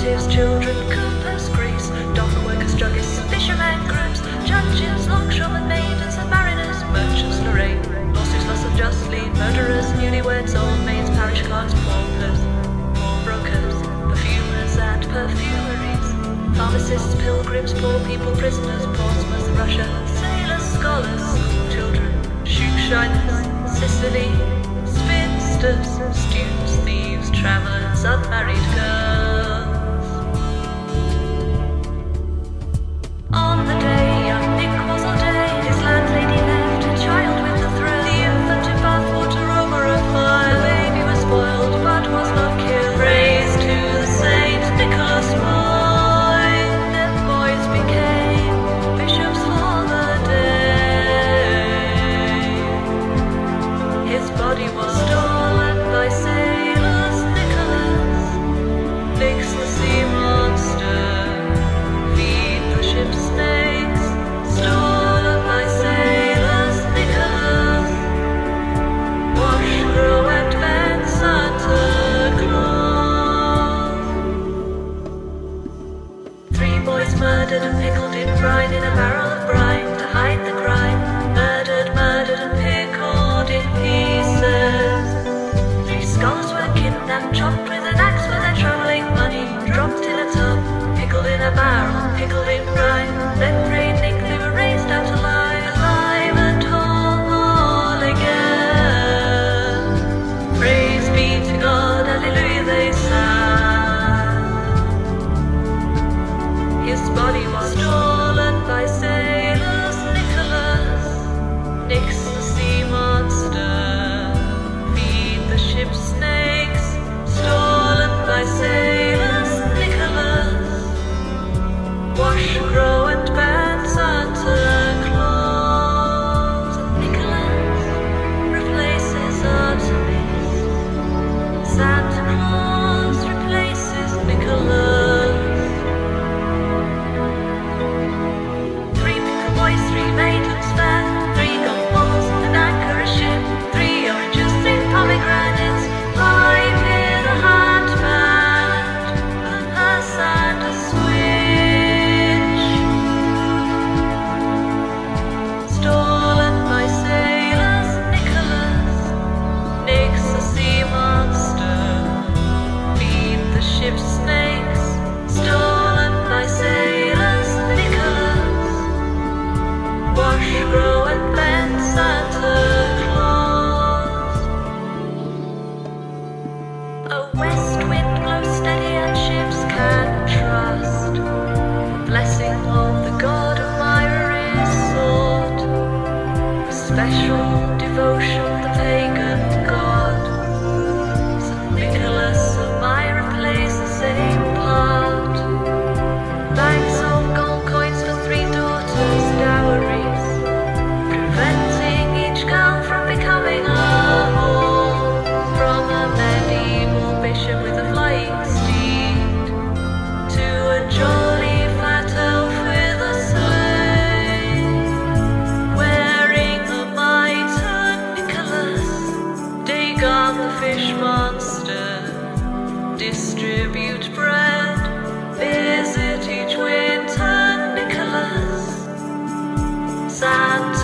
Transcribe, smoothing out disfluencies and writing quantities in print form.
relatives, children, coopers, Greece, dock workers, druggists, fishermen, groups, judges, longshoremen, maidens and mariners, merchants, Lorraine, lawsuits, loss of just lien, murderers, newlyweds, old maids, parish clerks, paupers, pawnbrokers, perfumers and perfumeries, pharmacists, pilgrims, poor people, prisoners, Portsmouth, Russia, sailors, scholars, children, shoe shiners, Sicily, spinsters, students, thieves, travellers, unmarried girls. On the day young Nick was ordained, his landlady left a child with the thrill. The infant in bathwater over a fire. The baby was spoiled but was not killed. Raised to the Saint Nicholas boy, then boys became bishops for the day. His body was stolen by sailors. Nicholas, Nick's the sea monster. Feed the ship's snakes. Stolen by sailors. Nicholas, wash, grow and bend Santa Claus. 3 boys murdered and pickled in brine, in a barrel of brine to hide the crime. Murdered and pickled in pieces. 3 scholars were kidnapped, chopped with an axe for their travelling money. Dropped in a tub, pickled in a barrel, pickled in brine. Then prayed Nick they were raised out alive, alive and whole again. Praise be to God, hallelujah they sang. His body was stolen by sailors. Nicholas, Nick's the sea monster. Feed the ship's snakes. Stolen by sailors. Nicholas, wash, grow and bend Santa Claus. Nicholas replaces Artemis. Santa Claus replaces Nicholas. 3 pickle boys, 3 maidens fair, 3 gold balls, an anchor, a ship, 3 oranges, 3 pomegranates, 5 in a handbag, an ass and a switch. Stolen by sailors. Nicholas, Nick's a sea monster. Feed the ship's snakes. Stolen by sailors. Nicholas, wash, grow and bend Santa Claus. A west wind blows steady and ships can trust. The blessing of the god of Myra is sought. With special devotion the pagan god. St. Nicholas of Myra plays the same part. Bags of gold coins for 3 daughters' dowries, preventing each girl from becoming a whore. From a medieval bishop with a flying steed to a jolly fat elf with a sleigh, wearing a mitre. Nicholas, Dagon the fish monster, distribute bread, visit each winter. Nicholas, Santa